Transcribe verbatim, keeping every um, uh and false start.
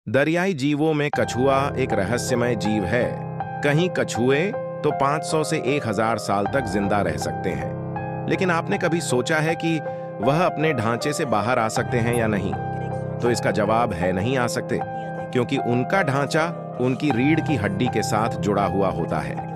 दरियाई जीवों में कछुआ एक रहस्यमय जीव है। कहीं कछुए तो पाँच सौ से एक हज़ार साल तक जिंदा रह सकते हैं, लेकिन आपने कभी सोचा है कि वह अपने ढांचे से बाहर आ सकते हैं या नहीं? तो इसका जवाब है नहीं आ सकते, क्योंकि उनका ढांचा उनकी रीढ़ की हड्डी के साथ जुड़ा हुआ होता है।